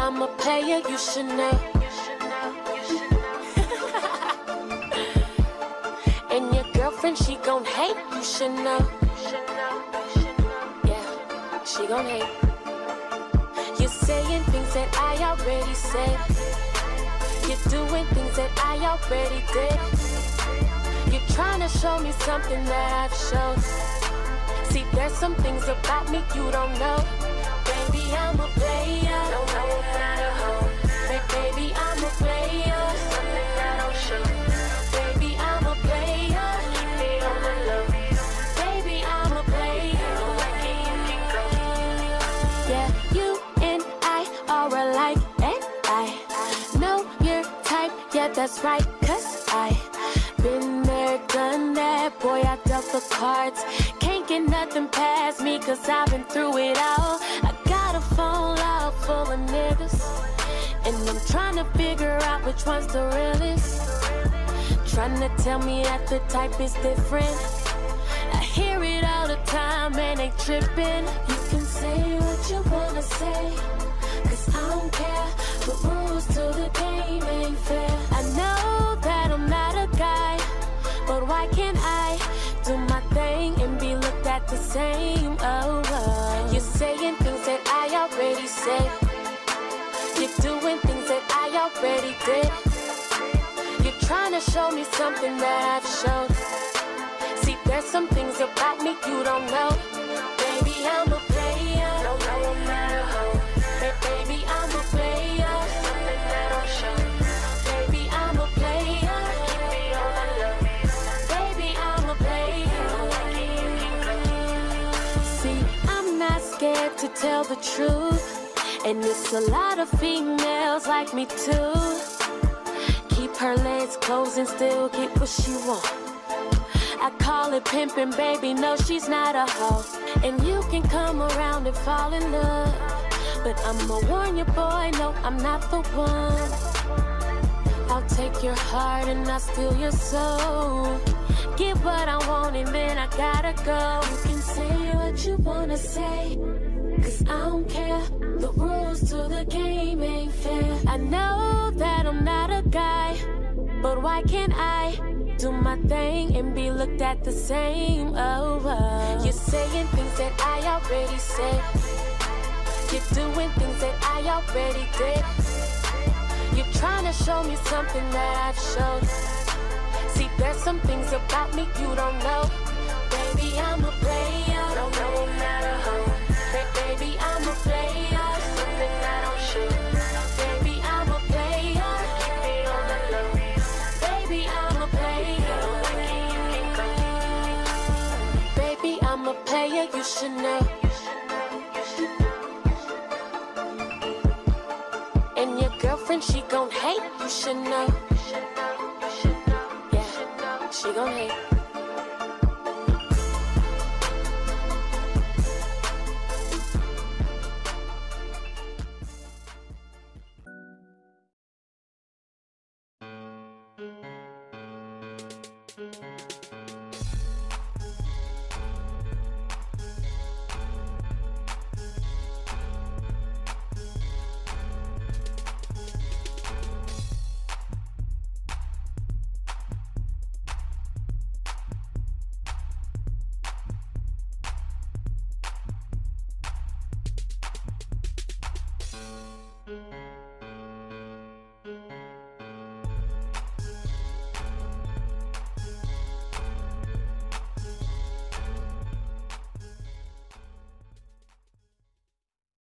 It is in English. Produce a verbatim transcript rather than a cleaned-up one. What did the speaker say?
I'm a player, you should know. And your girlfriend, she gon' hate, you should know. Yeah, she gon' hate. You're saying things that I already said. You're doing things that I already did. You're trying to show me something that I've shown. See, there's some things about me you don't know. Baby, I'm a player. Don't know I'm not a hoe. Baby, I'm a player. Something I don't show. Baby, I'm a player. Keep it on the low. Baby, I'm a player. Don't like it, you can go. Yeah, you and I are alike, and I know your type. Yeah, that's right, 'cause I been there, done that. Boy, I dealt the cards. Can't get nothing past me, 'cause I've been through it all. I got a phone log full of niggas, and I'm trying to figure out which one's the realest. Trying to tell me that the type is different. I hear it all the time and they tripping. You can say what you wanna say, 'cause I don't care. The rules to the game ain't fair. I know that I'm not a guy, but why can't I do my thing and be looked at the same? Oh, oh. You're saying things that I already said. You're doing things that I already did. You're trying to show me something that I've shown. See, there's some things about me you don't know. Baby, I'm a player. Don't know I'm not a hoe. Baby, I'm a player. Something I don't show. Baby, I'm a player. Keep it on the low. Baby, I'm a player. Don't like it, you can go. See, I'm not scared to tell the truth, and it's a lot of females like me too. Keep her legs closed and still get what she want. I call it pimping, baby, no, she's not a hoe. And you can come around and fall in love, but I'ma warn you, boy, no, I'm not the one. I'll take your heart and I'll steal your soul. Get what I want and then I gotta go. You can say what you wanna say, 'cause I don't care. The rules to the game ain't fair. I know that I'm not a guy, but why can't I do my thing and be looked at the same? Oh, oh. You're saying things that I already said. You're doing things that I already did. You're trying to show me something that I've shown. See, there's some things about me you don't know. Baby, I'm a player. Don't know I'm not a hoe. Baby, I'm a player. Something I don't show. Baby, I'm a player. Keep it on the low. Baby, I'm a player. Don't like it, you can go. Baby, I'm a player, you should know. And your girlfriend, she gon' hate, you should know. Yeah, she gon' hate.